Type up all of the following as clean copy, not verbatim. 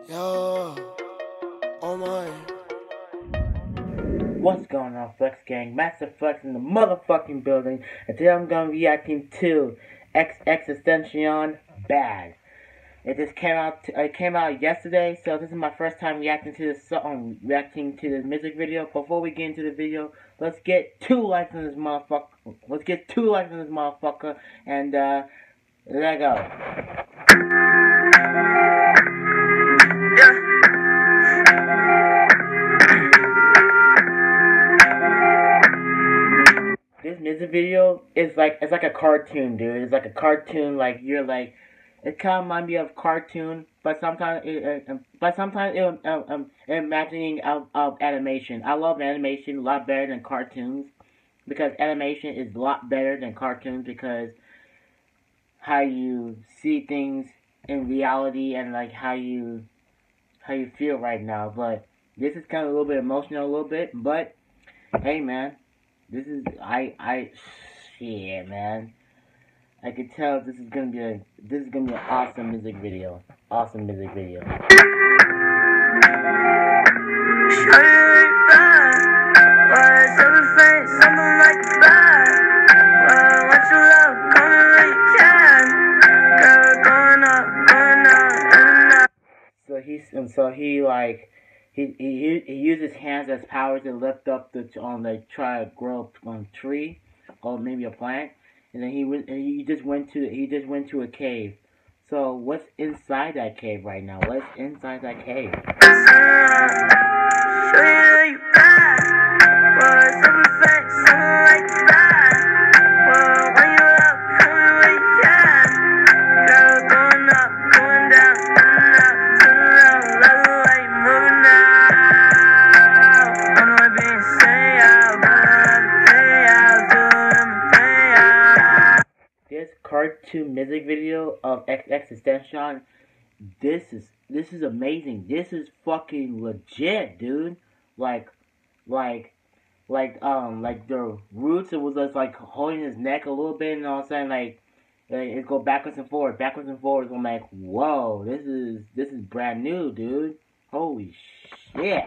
Yo, oh my. What's going on, Flex Gang? Master Flex in the motherfucking building, and today I'm gonna be reacting to XXXTentacion Bad. It just came out. It came out yesterday, so this is my first time reacting to this song, reacting to this music video. Before we get into the video, let's get 2 likes on this motherfucker. Let's get 2 likes on this motherfucker, and let go. This music video is like it's like a cartoon, dude. It's like a cartoon. Like you're like, it kind of reminds me of cartoon, but sometimes imagining of animation. I love animation a lot better than cartoons because animation is a lot better than cartoons because how you see things in reality and like how you feel right now. But this is kind of a little bit emotional, a little bit. But hey, man. This is shit, man. I can tell this is gonna be an awesome music video. Awesome music video. He used his hands as power to lift up the try to grow up on a tree or maybe a plant, and then he just went to a cave. So what's inside that cave right now? What's inside that cave? Cartoon music video of XXXTentacion. This is amazing. This is fucking legit, dude. Like the roots. It was just like holding his neck a little bit, and all of a sudden like it go backwards and forwards. I'm like, whoa, this is brand new, dude. Holy shit.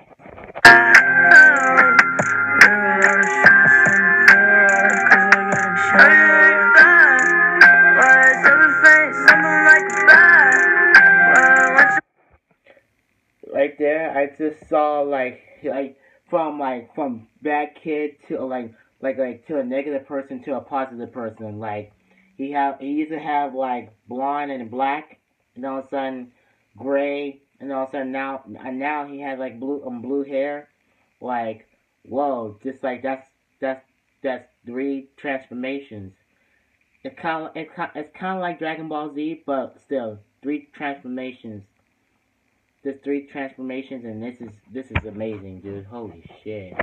Right there, I just saw from bad kid to to a negative person to a positive person. Like he used to have like blonde and black, and all of a sudden gray, and all of a sudden now he has like blue hair. Like whoa, just like that's 3 transformations. It's kind of like Dragon Ball Z, but still 3 transformations. There's 3 transformations, and this is amazing, dude. Holy shit.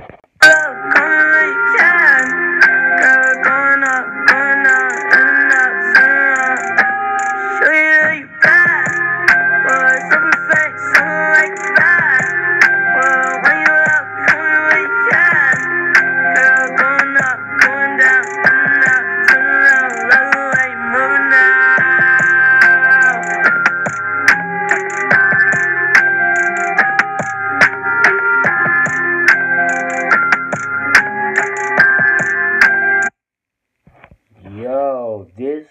Yo,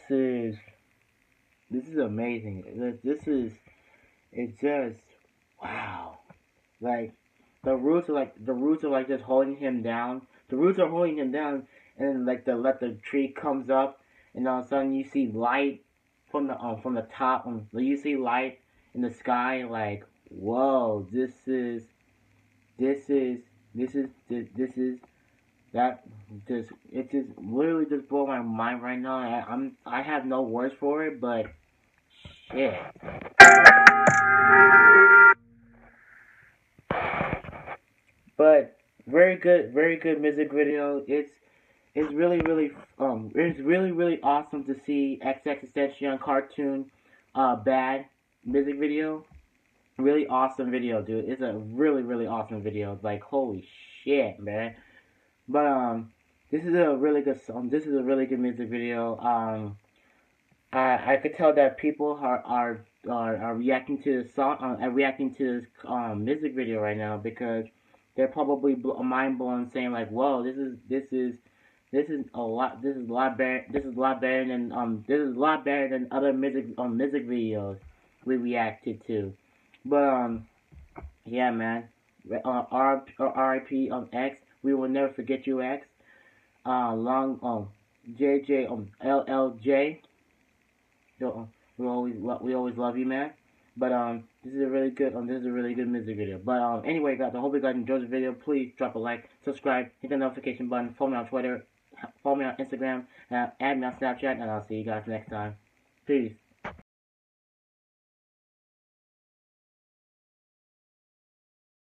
this is amazing. It's just wow. Like the roots are like just holding him down. The roots are holding him down, and then like the tree comes up, and all of a sudden you see light from the top. You see light in the sky. Like whoa, this is that just it just literally just blew my mind right now. I have no words for it, but shit. But very good music video. It's really awesome to see XXXTentacion cartoon bad music video. Really awesome video, dude. It's a really awesome video. Like holy shit, man. But this is a really good song. This is a really good music video. I could tell that people are reacting to the song, reacting to this music video right now because they're probably mind blown, saying like, "Whoa, this is a lot. This is a lot better. This is a lot better than This is a lot better than other music videos we reacted to." But yeah, man. R.I.P. X. We will never forget you, X. Long JJ LLJ. We always love you, man. But this is a really good music video. But anyway, guys, I hope you guys enjoyed the video. Please drop a like, subscribe, hit the notification button, follow me on Twitter, follow me on Instagram, add me on Snapchat, and I'll see you guys next time. Peace.